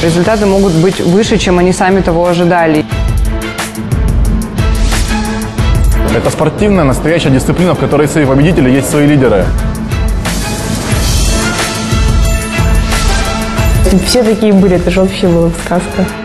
Результаты могут быть выше, чем они сами того ожидали. Это спортивная, настоящая дисциплина, в которой есть свои победители, есть свои лидеры. Если бы все такие были, это же вообще была бы сказка.